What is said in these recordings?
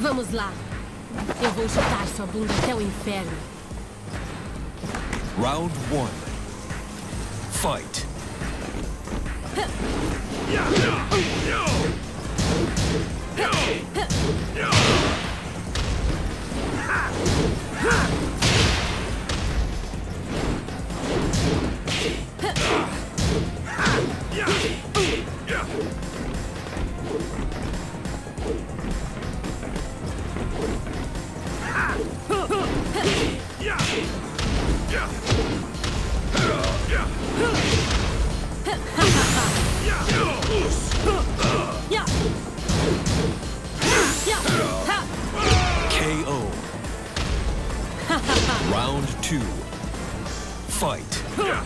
Vamos lá. Eu vou chutar sua bunda até o inferno. Round 1. Fight. KO. Round 2. Fight.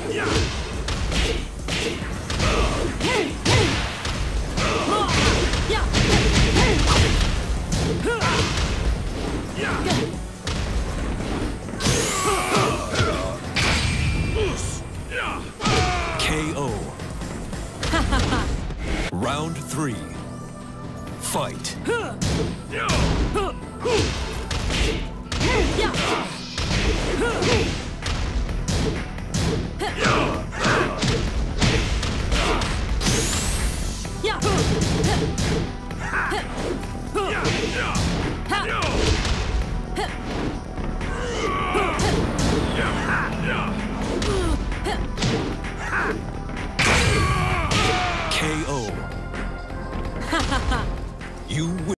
KO. Round 3. Fight. KO. You win.